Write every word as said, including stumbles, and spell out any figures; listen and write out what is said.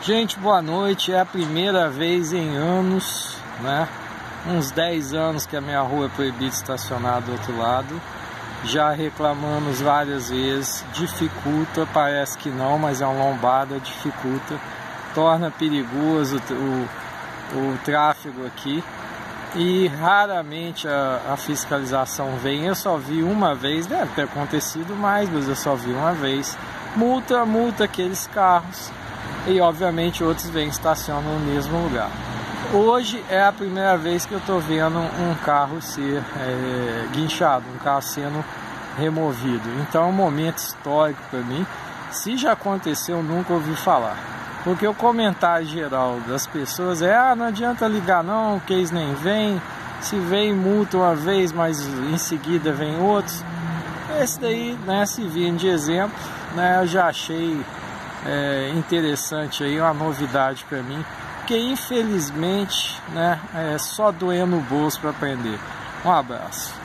Gente, boa noite. É a primeira vez em anos, né? Uns dez anos que a minha rua é proibida de estacionar do outro lado. Já reclamamos várias vezes, dificulta, parece que não, mas é uma lombada, dificulta, torna perigoso o, o tráfego aqui. E raramente a, a fiscalização vem. Eu só vi uma vez, deve ter acontecido mais, mas eu só vi uma vez. Multa, multa aqueles carros. E obviamente outros vêm e estacionam no mesmo lugar. Hoje é a primeira vez que eu estou vendo um carro ser é, guinchado, um carro sendo removido. Então é um momento histórico para mim. Se já aconteceu, eu nunca ouvi falar. Porque o comentário geral das pessoas é: ah, não adianta ligar não, o case nem vem. Se vem, multa uma vez, mas em seguida vem outros. Esse daí, né, se vir de exemplo, né, eu já achei É interessante aí, uma novidade para mim, porque infelizmente, né, é só doendo o bolso para aprender. Um abraço.